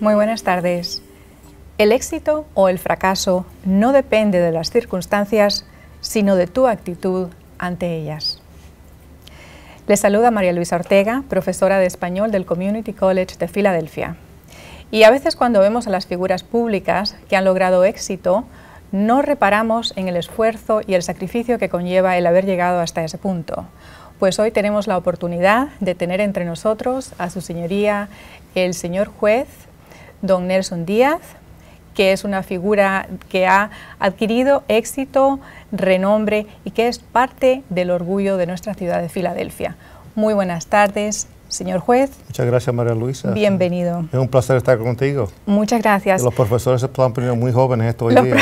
Muy buenas tardes. El éxito o el fracaso no depende de las circunstancias, sino de tu actitud ante ellas. Les saluda María Luisa Ortega, profesora de español del Community College de Filadelfia. Y a veces cuando vemos a las figuras públicas que han logrado éxito, no reparamos en el esfuerzo y el sacrificio que conlleva el haber llegado hasta ese punto. Pues hoy tenemos la oportunidad de tener entre nosotros a su señoría el señor juez, don Nelson Díaz, que es una figura que ha adquirido éxito, renombre y que es parte del orgullo de nuestra ciudad de Filadelfia. Muy buenas tardes, señor juez. Muchas gracias, María Luisa. Bienvenido. Es un placer estar contigo. Muchas gracias. Los profesores se están poniendo muy jóvenes estos días.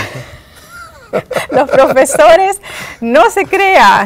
Los profesores, no se crea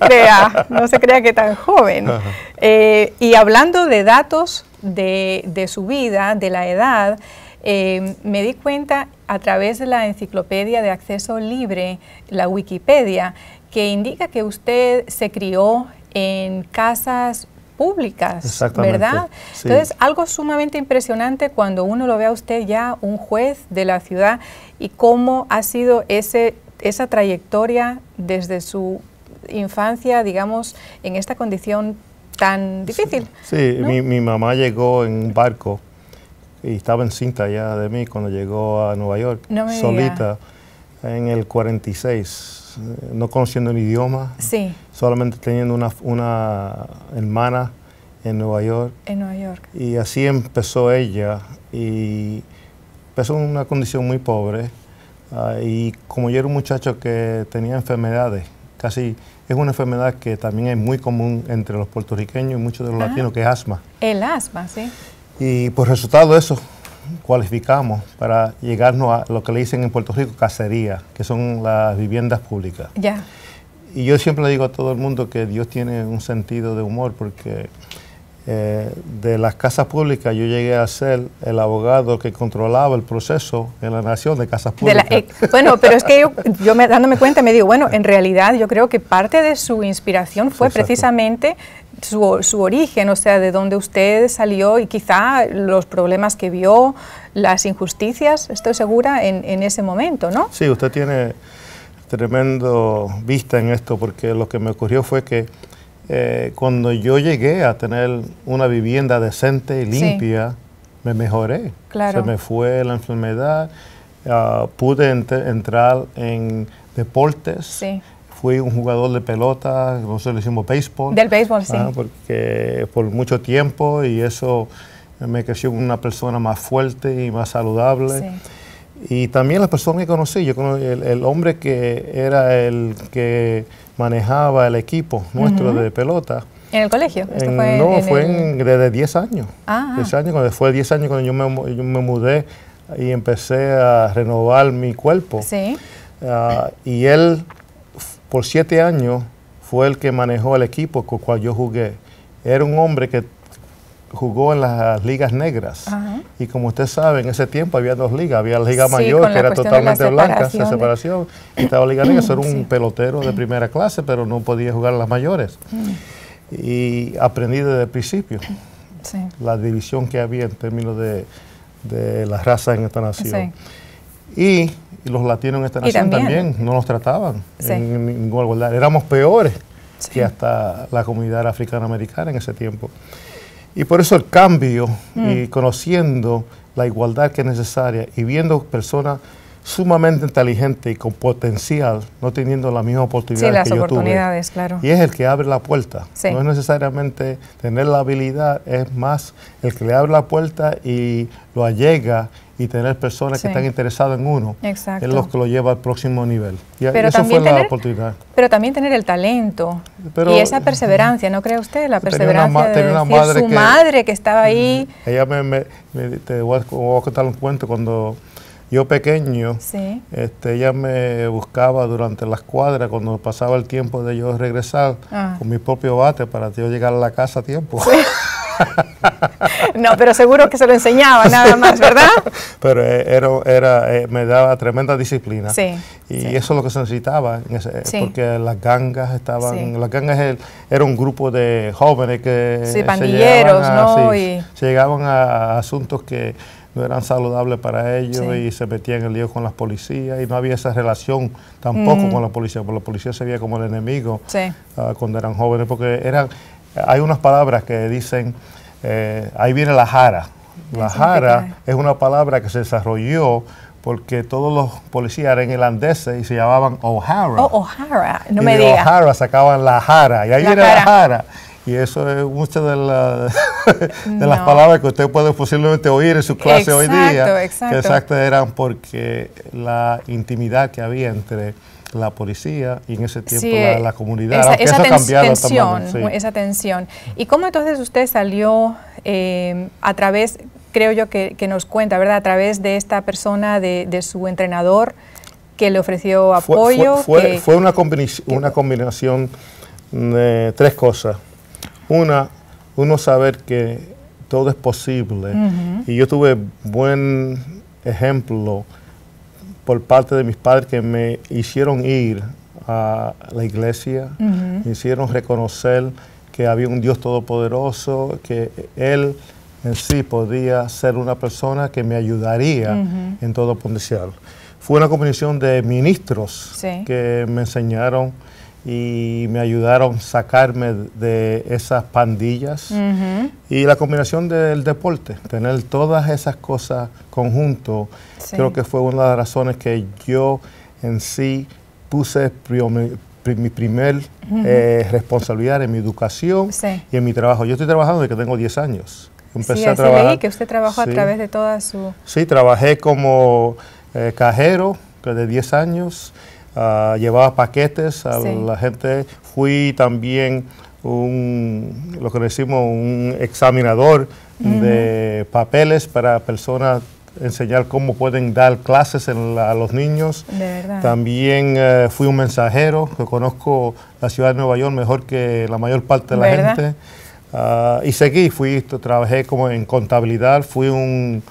que tan joven. Y hablando de datos de su vida, de la edad, me di cuenta a través de la enciclopedia de acceso libre, la Wikipedia, que indica que usted se crió en casas públicas, ¿verdad? Sí. Entonces, algo sumamente impresionante cuando uno lo ve a usted ya un juez de la ciudad y cómo ha sido esa trayectoria desde su infancia, digamos, en esta condición tan difícil. Sí, ¿no? mi mamá llegó en un barco y estaba encinta ya de mí cuando llegó a Nueva York, solita, en el 46. No conociendo el idioma, sí, solamente teniendo una hermana en Nueva York. En Nueva York. Y así empezó ella, y empezó en una condición muy pobre. Y como yo era un muchacho que tenía enfermedades, casi es una enfermedad que también es muy común entre los puertorriqueños y muchos de los latinos, que es asma. El asma, sí. Y por resultado de eso, cualificamos para llegarnos a lo que le dicen en Puerto Rico casería, que son las viviendas públicas. Ya. Y yo siempre le digo a todo el mundo que Dios tiene un sentido de humor, porque de las casas públicas yo llegué a ser el abogado que controlaba el proceso en la nación de casas públicas. Bueno, pero es que yo dándome cuenta me digo, bueno, en realidad yo creo que parte de su inspiración fue precisamente su origen, o sea, de donde usted salió y quizá los problemas que vio, las injusticias, estoy segura, en ese momento, ¿no? Sí, usted tiene tremendo vista en esto, porque lo que me ocurrió fue que cuando yo llegué a tener una vivienda decente y limpia, me mejoré. Claro. Se me fue la enfermedad, pude entrar en deportes. Sí. Fui un jugador de pelota, nosotros le decimos béisbol. Del béisbol, sí. Porque por mucho tiempo, y eso me creció como una persona más fuerte y más saludable. Sí. Y también las personas que conocí, el hombre que era el que manejaba el equipo nuestro de pelota. ¿En el colegio? Fue desde 10 años. 10 años, cuando fue 10 años cuando yo me mudé y empecé a renovar mi cuerpo. Sí. Y él, por 7 años, fue el que manejó el equipo con el cual yo jugué. Era un hombre que jugó en las ligas negras. Y como usted sabe, en ese tiempo había 2 ligas. Había la liga mayor, que era totalmente blanca, la separación, y estaba la liga negra. Eso era un pelotero de primera clase, pero no podía jugar en las mayores. Y aprendí desde el principio la división que había en términos de las razas en esta nación. Y los latinos en esta nación también no nos trataban en ninguna igualdad. Éramos peores que hasta la comunidad africana-americana en ese tiempo. Y por eso el cambio, y conociendo la igualdad que es necesaria, y viendo personas sumamente inteligentes y con potencial, no teniendo las mismas oportunidades que yo tuve. Claro. Y es el que abre la puerta. No es necesariamente tener la habilidad, es más el que le abre la puerta y lo allega, y tener personas que están interesadas en uno. Exacto. Es lo que lo lleva al próximo nivel. Y eso fue la oportunidad. Pero también tener el talento y esa perseverancia, ¿no cree usted? La perseverancia de su madre que estaba ahí. Ella te voy a contar un cuento. Cuando yo pequeño, ella me buscaba durante las cuadras cuando pasaba el tiempo de yo regresar con mi propio bate para yo llegar a la casa a tiempo. No, pero seguro que se lo enseñaba nada más, ¿verdad? Pero me daba tremenda disciplina. Sí. Y eso es lo que se necesitaba, porque las gangas estaban... Sí. Las gangas era un grupo de jóvenes que pandilleros, ¿no? Se llegaban a asuntos que no eran saludables para ellos y se metían en lío con las policías y no había esa relación tampoco con la policía, porque la policía se veía como el enemigo cuando eran jóvenes, porque hay unas palabras que dicen, ahí viene la jara. La jara es una palabra que se desarrolló porque todos los policías eran irlandeses y se llamaban O'Hara. Oh, O'Hara, no y me digas. O'Hara sacaban la jara, y ahí viene la jara. Y eso es muchas de las palabras que usted puede posiblemente oír en su clase hoy día. Exacto, eran porque la intimidad que había entre la policía y en ese tiempo la comunidad. Esa tensión, esa tensión. ¿Y cómo entonces usted salió a través, creo yo que nos cuenta, ¿verdad? A través de esta persona, de su entrenador, que le ofreció apoyo. Fue una combinación de tres cosas. Uno saber que todo es posible. Y yo tuve buen ejemplo por parte de mis padres que me hicieron ir a la iglesia, me hicieron reconocer que había un Dios todopoderoso, que Él en sí podía ser una persona que me ayudaría en todo potencial. Fue una combinación de ministros que me enseñaron y me ayudaron a sacarme de esas pandillas y la combinación del deporte, tener todas esas cosas conjunto, creo que fue una de las razones que yo en sí puse mi primer responsabilidad en mi educación y en mi trabajo. Yo estoy trabajando desde que tengo 10 años. Empecé a trabajar. Leí que usted trabajó a través de toda su... Sí, trabajé como cajero de 10 años. Llevaba paquetes a la gente. Fui también lo que decimos un examinador de papeles para personas, enseñar cómo pueden dar clases a los niños. De verdad. También fui un mensajero, que conozco la ciudad de Nueva York mejor que la mayor parte de la gente. Y seguí, trabajé como en contabilidad, fui un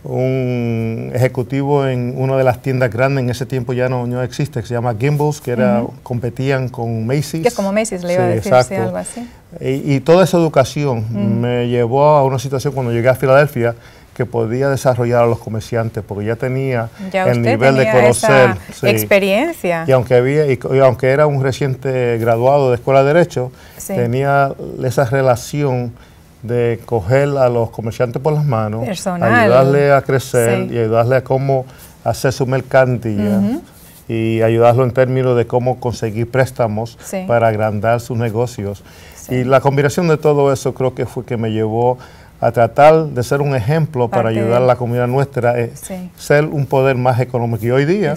ejecutivo en una de las tiendas grandes, en ese tiempo ya no existe, que se llama Gimbels, que competían con Macy's. Que es como Macy's, le iba a decir, algo así. Y toda esa educación me llevó a una situación cuando llegué a Filadelfia que podía desarrollar a los comerciantes, porque ya tenía el nivel de conocer. Esa experiencia. Y aunque era un reciente graduado de Escuela de Derecho, tenía esa relación de coger a los comerciantes por las manos, ayudarle a crecer y ayudarle a cómo hacer su mercancía y ayudarlo en términos de cómo conseguir préstamos para agrandar sus negocios. Y la combinación de todo eso creo que fue que me llevó a tratar de ser un ejemplo para ayudar a la comunidad nuestra, ser un poder más económico. Y hoy día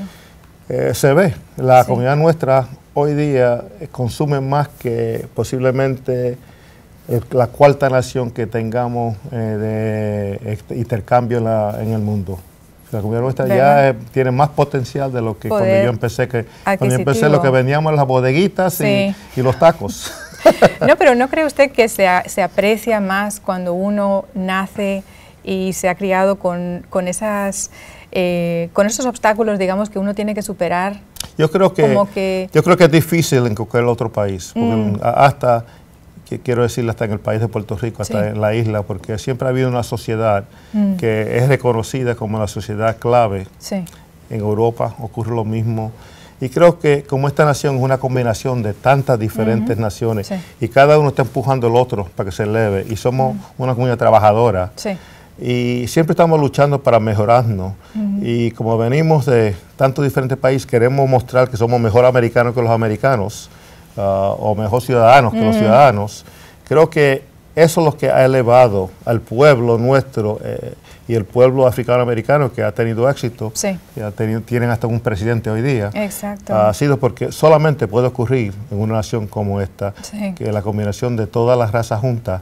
se ve, la comunidad nuestra hoy día consume más que posiblemente la cuarta nación que tengamos de intercambio en el mundo. La comunidad nuestra ya tiene más potencial de lo que cuando yo empecé, lo que vendíamos en las bodeguitas y los tacos. No, pero ¿no cree usted que se aprecia más cuando uno nace y se ha criado con esos obstáculos, digamos, que uno tiene que superar? Yo creo que es difícil en cualquier otro país, porque quiero decirle hasta en el país de Puerto Rico, hasta en la isla, porque siempre ha habido una sociedad que es reconocida como la sociedad clave. En Europa ocurre lo mismo. Y creo que como esta nación es una combinación de tantas diferentes naciones y cada uno está empujando al otro para que se eleve y somos una comunidad trabajadora y siempre estamos luchando para mejorarnos y como venimos de tantos diferentes países queremos mostrar que somos mejor americanos que los americanos o mejor ciudadanos que los ciudadanos. Creo que eso es lo que ha elevado al pueblo nuestro y el pueblo africano-americano que ha tenido éxito, tienen hasta un presidente hoy día. Ha sido porque solamente puede ocurrir en una nación como esta, que la combinación de todas las razas juntas.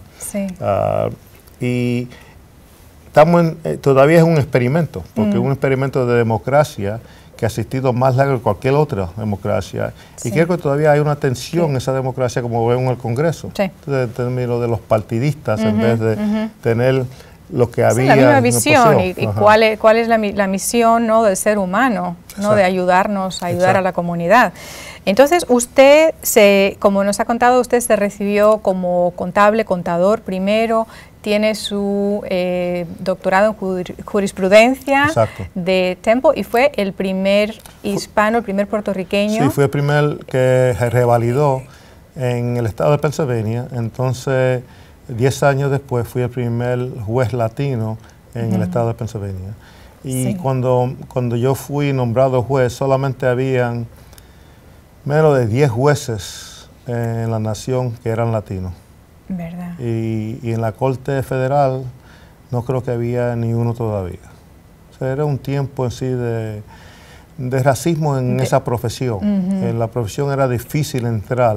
Y estamos todavía es un experimento, porque es un experimento de democracia que ha existido más largo que cualquier otra democracia. Sí. Y creo que todavía hay una tensión en esa democracia, como vemos en el Congreso, en términos de los partidistas, en vez de tener lo que había. La misma visión y cuál es la misión, ¿no?, del ser humano, ¿no?, de ayudarnos, ayudar a la comunidad. Entonces, usted, como nos ha contado, usted se recibió como contador primero, tiene su doctorado en jurisprudencia de Temple y fue el primer hispano, el primer puertorriqueño. Sí, fue el primer que revalidó en el estado de Pennsylvania. Entonces, 10 años después fui el primer juez latino en el estado de Pennsylvania. Y cuando yo fui nombrado juez, solamente habían menos de 10 jueces en la nación que eran latinos. ¿Verdad? Y en la Corte Federal no creo que había ni uno todavía. O sea, era un tiempo en sí de racismo en esa profesión. En la profesión era difícil entrar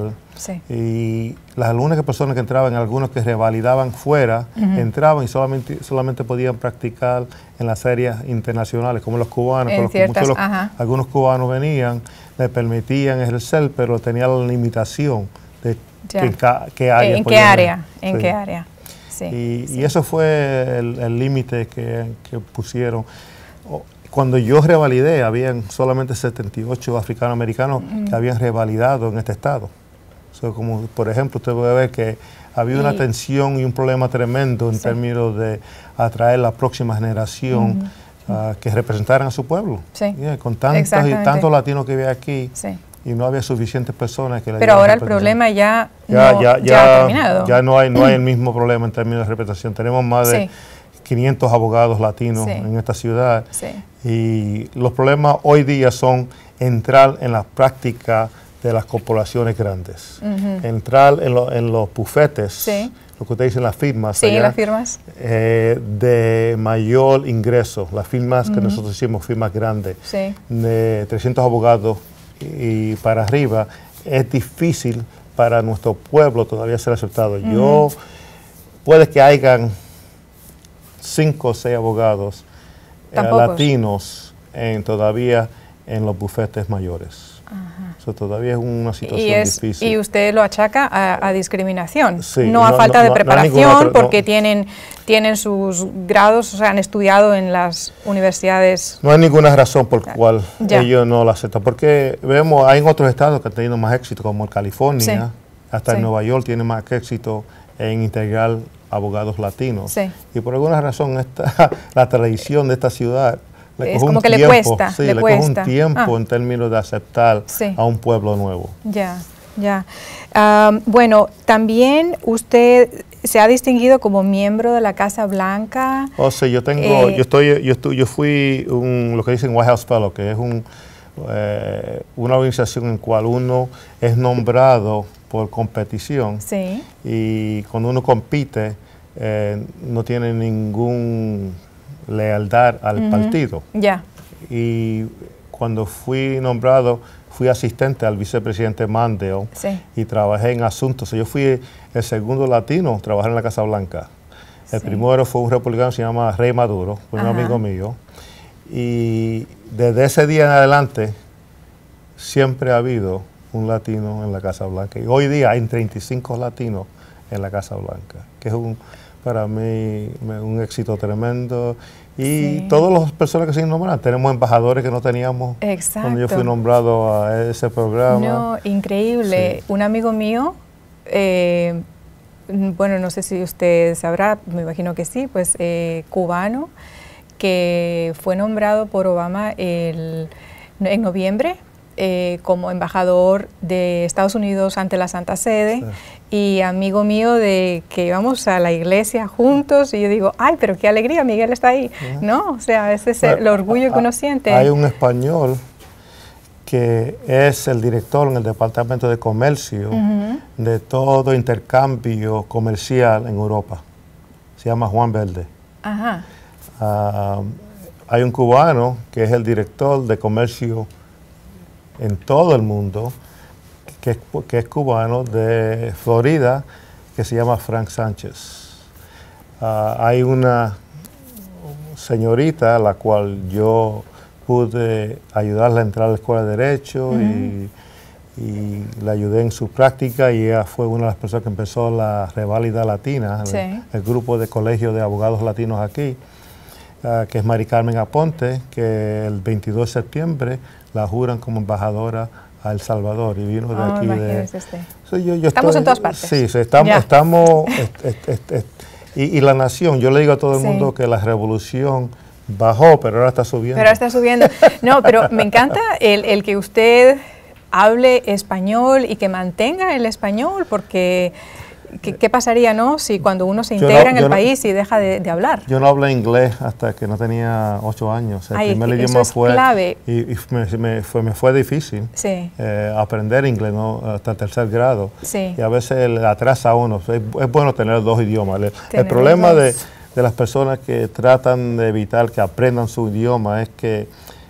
y las únicas personas que entraban, algunos que revalidaban fuera, entraban y solamente podían practicar en las áreas internacionales, como los cubanos. Algunos cubanos venían, les permitían ejercer, pero tenían la limitación de ¿En qué área? Sí, y eso fue el límite que pusieron. Cuando yo revalidé, habían solamente 78 africanoamericanos que habían revalidado en este estado. Como por ejemplo, usted puede ver que había una tensión y un problema tremendo en términos de atraer la próxima generación que representaran a su pueblo. Con tantos latinos que había aquí. Y no había suficientes personas que... Pero ahora el problema ya ha terminado. Ya no hay el mismo problema en términos de representación. Tenemos más de 500 abogados latinos en esta ciudad. Y los problemas hoy día son entrar en la práctica de las corporaciones grandes. Entrar en los bufetes, lo que ustedes dicen, las firmas. Las firmas. De mayor ingreso. Las firmas que nosotros decimos firmas grandes. De 300 abogados y para arriba, es difícil para nuestro pueblo todavía ser aceptado. Puede que hayan 5 o 6 abogados latinos todavía en los bufetes mayores. Todavía es una situación difícil. Y usted lo achaca a discriminación, no a falta de preparación, porque tienen sus grados, o sea, han estudiado en las universidades. No hay ninguna razón por la cual ellos no lo aceptan, porque vemos, hay en otros estados que han tenido más éxito, como en California, hasta en Nueva York tiene más éxito en integrar abogados latinos. Y por alguna razón la tradición de esta ciudad es como que le cuesta. Le coge un tiempo en términos de aceptar a un pueblo nuevo. Bueno, también usted se ha distinguido como miembro de la Casa Blanca. Sí, yo fui lo que dicen White House Fellow, que es una organización en la cual uno es nombrado por competición. Y cuando uno compite, no tiene ningún lealtad al partido. Y cuando fui nombrado, fui asistente al vicepresidente Mandel y trabajé en asuntos. Yo fui el segundo latino a trabajar en la Casa Blanca. El primero fue un republicano que se llama Rey Maduro, fue un amigo mío. Y desde ese día en adelante, siempre ha habido un latino en la Casa Blanca. Y hoy día hay 35 latinos en la Casa Blanca, que es para mí un éxito tremendo. Y todas las personas que se nombran, tenemos embajadores que no teníamos cuando yo fui nombrado a ese programa. No, increíble. Un amigo mío, bueno, no sé si usted sabrá, me imagino que sí, pues cubano, que fue nombrado por Obama en noviembre como embajador de Estados Unidos ante la Santa Sede, y amigo mío de que íbamos a la iglesia juntos, y yo digo, ay, pero qué alegría, Miguel está ahí, ¿no? O sea, ese es el orgullo que uno siente. Hay un español que es el director en el Departamento de Comercio de todo intercambio comercial en Europa. Se llama Juan Verde. Hay un cubano que es el director de comercio en todo el mundo, que es cubano, de Florida, que se llama Frank Sánchez. Hay una señorita a la cual yo pude ayudarla a entrar a la escuela de Derecho y la ayudé en su práctica, y ella fue una de las personas que empezó la Reválida Latina, el grupo de colegios de abogados latinos aquí, que es Mari Carmen Aponte, que el 22 de septiembre la juran como embajadora a El Salvador, y vino de aquí. Estamos en todas partes. Sí, y la nación, yo le digo a todo el mundo que la revolución bajó, pero ahora está subiendo. Pero ahora está subiendo. No, pero me encanta el que usted hable español y que mantenga el español, porque ¿qué pasaría, no, si cuando uno se integra en el país y deja de hablar? Yo no hablé inglés hasta que no tenía 8 años. El primer idioma fue clave. Y me fue difícil aprender inglés, ¿no? Hasta el 3er grado. Y a veces le atrasa a uno. Es bueno tener 2 idiomas. El problema de las personas que tratan de evitar que aprendan su idioma es que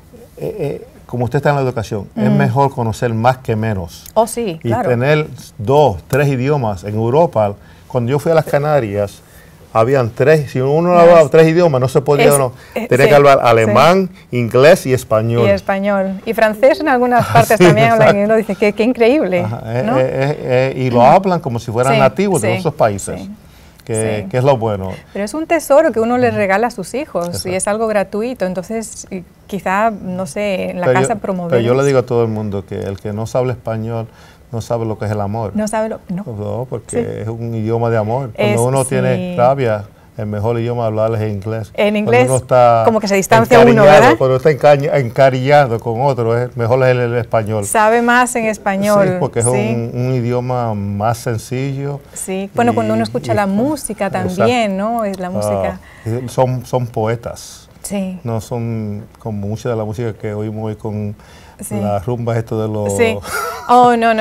como usted está en la educación, es mejor conocer más que menos. Oh, sí, y tener 2, 3 idiomas. En Europa, cuando yo fui a las Canarias, habían 3. Si uno hablaba 3 idiomas, no se podía, tenía que hablar alemán, inglés y español. Y francés en algunas partes también hablan, y uno dice, qué increíble. ¿No? Y lo hablan como si fueran nativos de esos países. Que es lo bueno. Pero es un tesoro que uno le regala a sus hijos, y es algo gratuito, entonces quizá, no sé, en la casa promover. Pero yo le digo a todo el mundo que el que no sabe español no sabe lo que es el amor. No sabe No, porque es un idioma de amor. Cuando uno tiene rabia, el mejor idioma de hablar es inglés. En inglés, uno está como que se distancia uno, ¿verdad? Cuando está encariñado con otro, mejor es el español. Sabe más en español. Sí, porque es un idioma más sencillo. Sí, bueno, cuando uno escucha la música también, ¿no? Es la música. Son poetas. Sí. No son como mucha de la música que oímos hoy con las rumbas esto de los... Sí. Oh, no.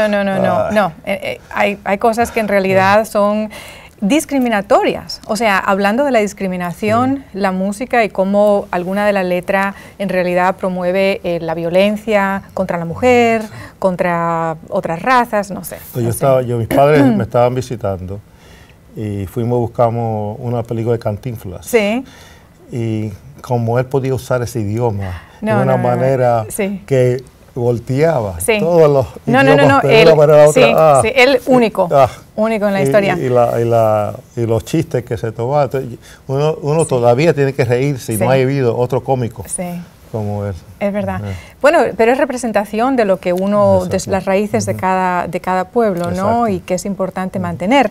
Hay cosas que en realidad son discriminatorias. O sea, hablando de la discriminación, la música y cómo alguna de la letra en realidad promueve la violencia contra la mujer, contra otras razas, no sé. Mis padres me estaban visitando y buscamos una película de Cantinflas. Sí. Y como él podía usar ese idioma de una manera que volteaba todos los idiomas de una manera a otra. Él único en la historia. Y los chistes que se tomaban. Uno todavía tiene que reírse y no ha habido otro cómico como él. Es verdad. Bueno, pero es representación de lo que uno, de las raíces de cada pueblo, ¿no? Y que es importante mantener.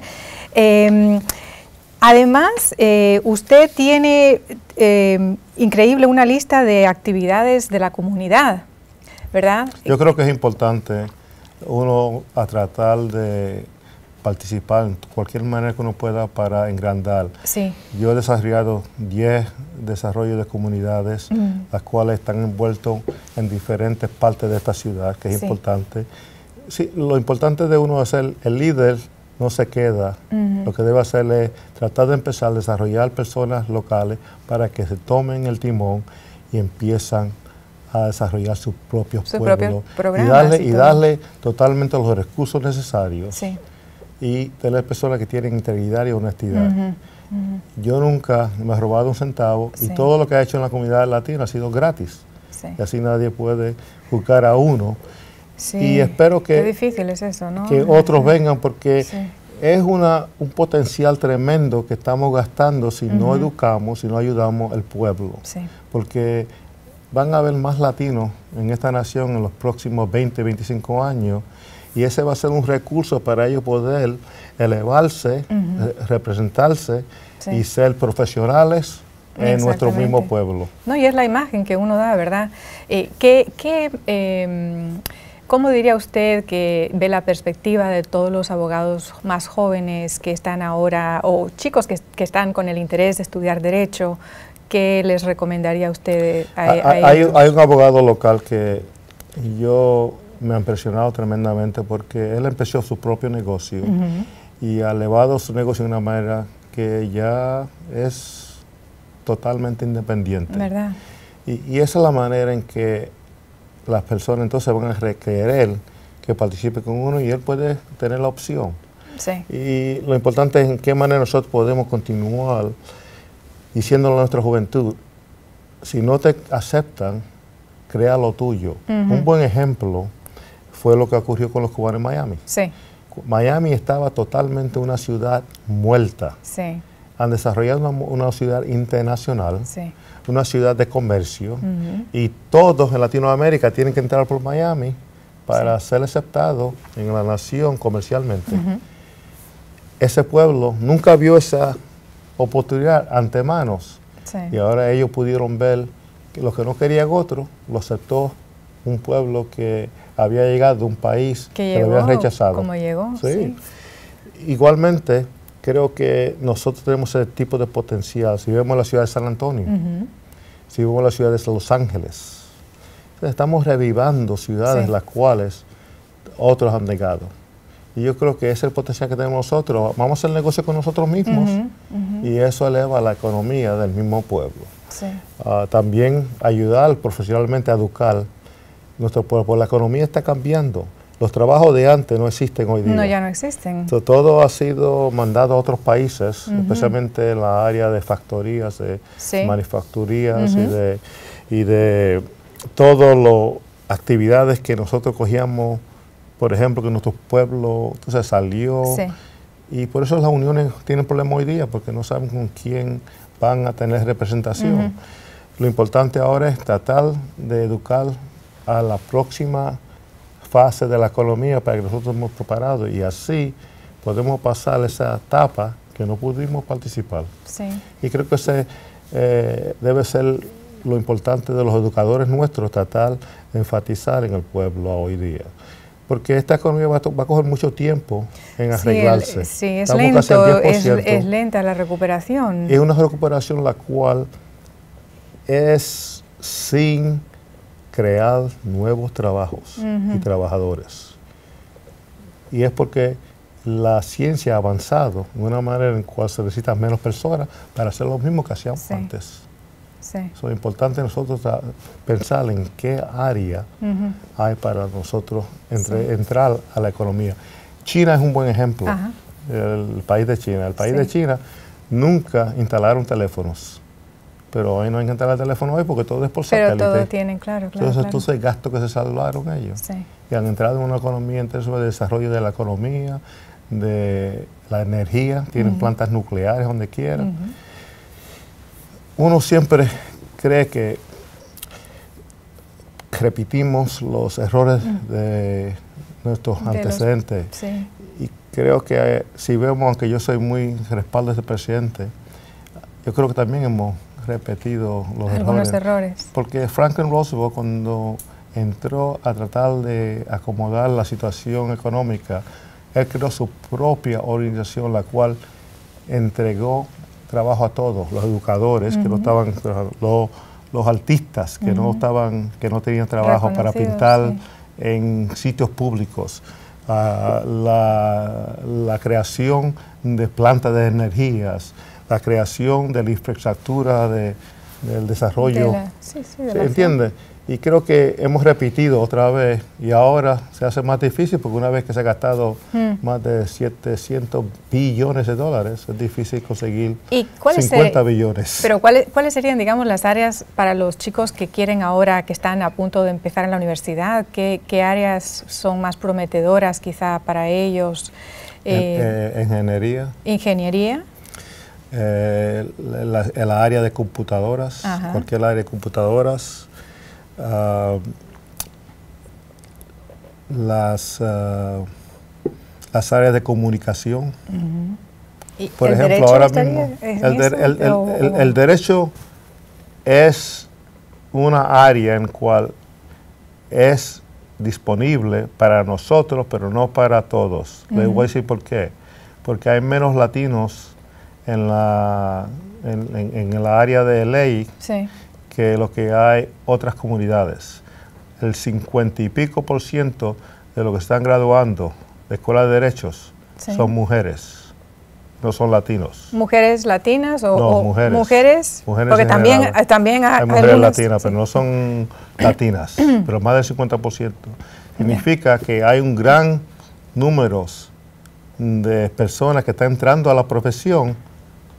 Además, usted tiene increíble una lista de actividades de la comunidad, ¿verdad? Yo creo que es importante uno a tratar de participar en cualquier manera que uno pueda para engrandar. Sí. Yo he desarrollado 10 desarrollos de comunidades, las cuales están envueltos en diferentes partes de esta ciudad, que es importante. Sí, lo importante de uno es ser el líder. No se queda. Lo que debe hacer es tratar de empezar a desarrollar personas locales para que se tomen el timón y empiezan a desarrollar sus propios pueblos y darle totalmente los recursos necesarios y tener personas que tienen integridad y honestidad. Yo nunca me he robado un centavo y todo lo que he hecho en la comunidad latina ha sido gratis. Y así nadie puede juzgar a uno. Y espero que, qué difícil es eso, ¿no? Que otros vengan, porque es un potencial tremendo que estamos gastando si no educamos, si no ayudamos al pueblo. Porque van a haber más latinos en esta nación en los próximos 20, 25 años, y ese va a ser un recurso para ellos poder elevarse, representarse y ser profesionales en nuestro mismo pueblo. No, y es la imagen que uno da, ¿verdad? ¿Cómo diría usted que ve la perspectiva de todos los abogados más jóvenes que están ahora, o chicos que están con el interés de estudiar Derecho? ¿Qué les recomendaría a usted a ellos? Hay un abogado local que me ha impresionado tremendamente, porque él empezó su propio negocio y ha elevado su negocio de una manera que ya es totalmente independiente. ¿Verdad? Y esa es la manera en que las personas entonces van a requerir que participe con uno, y él puede tener la opción. Y lo importante es en qué manera nosotros podemos continuar diciéndole a nuestra juventud: si no te aceptan, crea lo tuyo. Un buen ejemplo fue lo que ocurrió con los cubanos en Miami. Sí. Miami estaba totalmente una ciudad muerta. Sí. Han desarrollado una ciudad internacional, Sí. una ciudad de comercio, y todos en Latinoamérica tienen que entrar por Miami para ser aceptados en la nación comercialmente. Ese pueblo nunca vio esa oportunidad antemanos, Sí. y ahora ellos pudieron ver que lo que no quería otro, lo aceptó un pueblo que había llegado de un país que lo había rechazado. Como llegó, sí. Igualmente, creo que nosotros tenemos ese tipo de potencial. Si vemos la ciudad de San Antonio, si vemos la ciudad de Los Ángeles, estamos revivando ciudades las cuales otros han negado. Y yo creo que ese es el potencial que tenemos nosotros. Vamos a hacer negocio con nosotros mismos y eso eleva la economía del mismo pueblo. Sí. También ayudar profesionalmente a educar nuestro pueblo, porque la economía está cambiando. Los trabajos de antes no existen hoy día. No, ya no existen. Todo ha sido mandado a otros países, especialmente en la área de factorías, de manufacturías y de todas las actividades que nosotros cogíamos, por ejemplo, que nuestro pueblo entonces salió. Sí. Y por eso las uniones tienen problemas hoy día, porque no saben con quién van a tener representación. Lo importante ahora es tratar de educar a la próxima fase de la economía para que nosotros estemos preparados y así podemos pasar esa etapa que no pudimos participar. Sí. Y creo que ese debe ser lo importante de los educadores nuestros, tratar de enfatizar en el pueblo hoy día. Porque esta economía va a coger mucho tiempo en arreglarse. Sí, es Estamos lento, casi al 10%. es lenta la recuperación. Es una recuperación la cual es sin crear nuevos trabajos y trabajadores. Y es porque la ciencia ha avanzado de una manera en la cual se necesitan menos personas para hacer lo mismo que hacíamos antes. Sí. Es importante nosotros pensar en qué área hay para nosotros entrar a la economía. China es un buen ejemplo, el país de China. El país de China nunca instalaron teléfonos. Pero hoy no hay que entrar al teléfono hoy porque todo es por satélite. Pero todo tienen, claro. Entonces el gasto que se salvaron ellos. Sí. Y han entrado en una economía en términos de desarrollo de la economía, de la energía, tienen plantas nucleares donde quiera. Uno siempre cree que repetimos los errores de nuestros antecedentes. Y creo que si vemos, aunque yo soy muy respaldo de este presidente, yo creo que también hemos repetido algunos errores. Porque Franklin Roosevelt, cuando entró a tratar de acomodar la situación económica, él creó su propia organización, la cual entregó trabajo a todos, los educadores que no estaban, los artistas que no estaban, que no tenían trabajo para pintar en sitios públicos, la creación de plantas de energías, la creación de la infraestructura del desarrollo. ¿Se entiende? Y creo que hemos repetido otra vez y ahora se hace más difícil porque una vez que se ha gastado más de 700 billones de dólares, es difícil conseguir 50 billones. Pero ¿cuáles serían, digamos, las áreas para los chicos que quieren ahora, que están a punto de empezar en la universidad? ¿Qué áreas son más prometedoras quizá para ellos? Ingeniería. Ingeniería. El área de computadoras, cualquier área de computadoras. Las áreas de comunicación. Por ejemplo, ahora mismo el derecho es una área en cual es disponible para nosotros, pero no para todos. Les voy a decir por qué. Porque hay menos latinos en la área de ley que lo que hay otras comunidades. El 50 y pico % de los que están graduando de escuela de derechos son mujeres, no son latinos. ¿Mujeres latinas o mujeres? Mujeres porque también hay mujeres latinas, pero no son latinas, pero más del 50%. Significa que hay un gran número de personas que están entrando a la profesión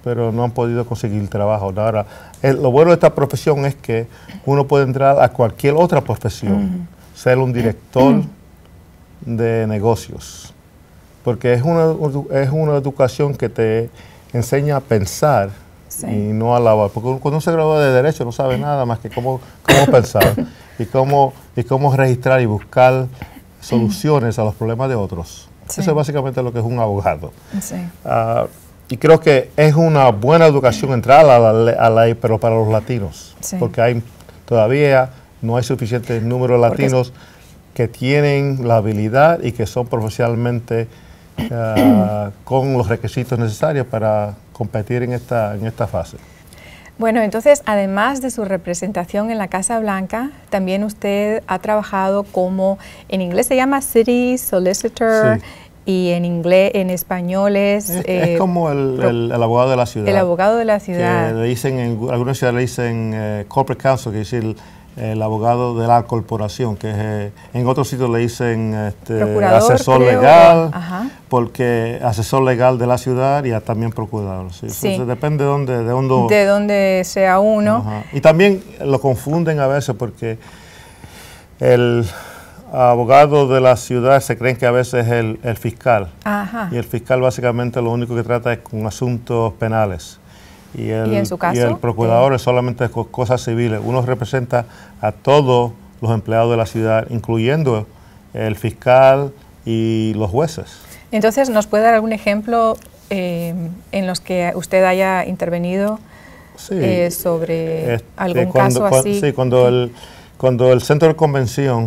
pero no han podido conseguir trabajo. Ahora, lo bueno de esta profesión es que uno puede entrar a cualquier otra profesión, ser un director de negocios, porque es una educación que te enseña a pensar y no a lavar, porque cuando uno se gradúa de Derecho no sabe nada más que cómo pensar y cómo registrar y buscar soluciones a los problemas de otros. Eso es básicamente lo que es un abogado. Y creo que es una buena educación entrar a la ley, pero para los latinos, porque todavía no hay suficiente número de latinos que tienen la habilidad y que son profesionalmente con los requisitos necesarios para competir en esta fase. Bueno, entonces, además de su representación en la Casa Blanca, también usted ha trabajado como, en inglés se llama City Solicitor, y en español es como el abogado de la ciudad. El abogado de la ciudad. Que le dicen, en algunas ciudades le dicen Corporate Counsel, que es decir, el abogado de la corporación, que en otros sitios le dicen asesor legal, porque asesor legal de la ciudad y también procurador. Entonces, depende de dónde sea uno. Y también lo confunden a veces porque el abogado de la ciudad se creen que a veces es el fiscal. Y el fiscal básicamente lo único que trata es con asuntos penales. ¿Y en su caso? Y el procurador es solamente con cosas civiles. Uno representa a todos los empleados de la ciudad, incluyendo el fiscal y los jueces. Entonces, ¿nos puede dar algún ejemplo en los que usted haya intervenido sobre algún caso así? Sí, cuando el centro de convención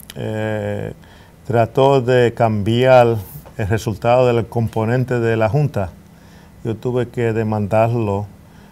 trató de cambiar el resultado del componente de la Junta, yo tuve que demandarlo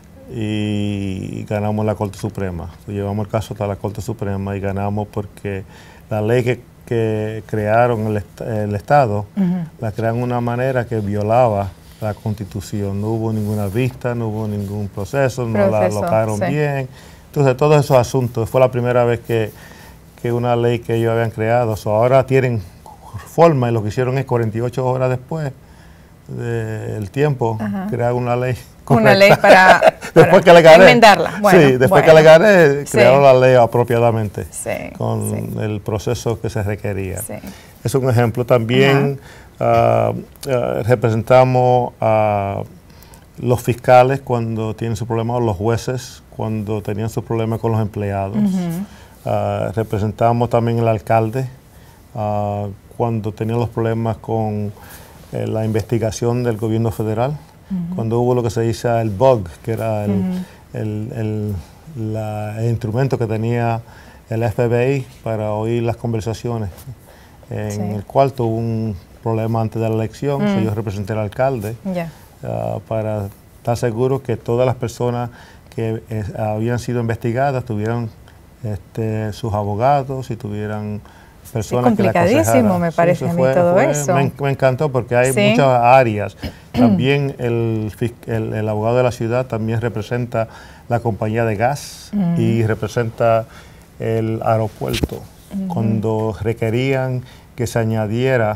y ganamos la Corte Suprema. Llevamos el caso hasta la Corte Suprema y ganamos porque la ley que crearon el Estado, la crearon de una manera que violaba la Constitución. No hubo ninguna vista, no hubo ningún proceso, no la alocaron bien. Entonces, todos esos asuntos, fue la primera vez que una ley que ellos habían creado, ahora tienen forma y lo que hicieron es 48 horas después del tiempo, crear una ley correcta. Una ley para después que le gané, enmendarla. Bueno, después que le gané, crearon la ley apropiadamente, con el proceso que se requería. Es un ejemplo. También representamos a los fiscales cuando tienen sus problemas, los jueces cuando tenían sus problemas con los empleados. Representamos también al alcalde cuando tenía los problemas con la investigación del gobierno federal, cuando hubo lo que se dice el bug, que era el instrumento que tenía el FBI para oír las conversaciones, en el cual tuvo un problema antes de la elección. Yo representé al alcalde para estar seguro que todas las personas que habían sido investigadas tuvieran sus abogados y tuvieran personas que la aconsejaran. Complicadísimo, me parece a mí todo eso. Me encantó porque hay muchas áreas. También el abogado de la ciudad también representa la compañía de gas y representa el aeropuerto. Cuando requerían que se añadiera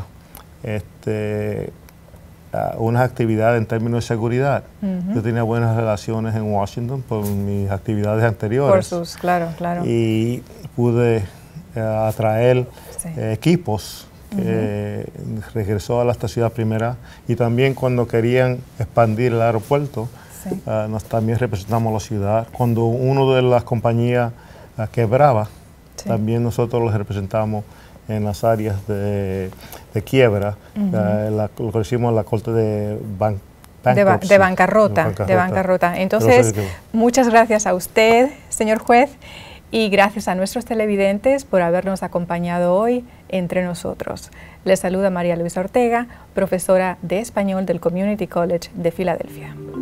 unas actividades en términos de seguridad. Yo tenía buenas relaciones en Washington por mis actividades anteriores. Claro. Y pude atraer equipos que regresó a esta ciudad primera, y también cuando querían expandir el aeropuerto, también representamos a la ciudad. Cuando una de las compañías quebraba, también nosotros los representamos en las áreas de quiebra, lo que decimos la corte de bancarrota. Entonces, muchas gracias a usted, señor juez, y gracias a nuestros televidentes por habernos acompañado hoy entre nosotros. Les saluda María Luisa Ortega, profesora de español del Community College de Filadelfia.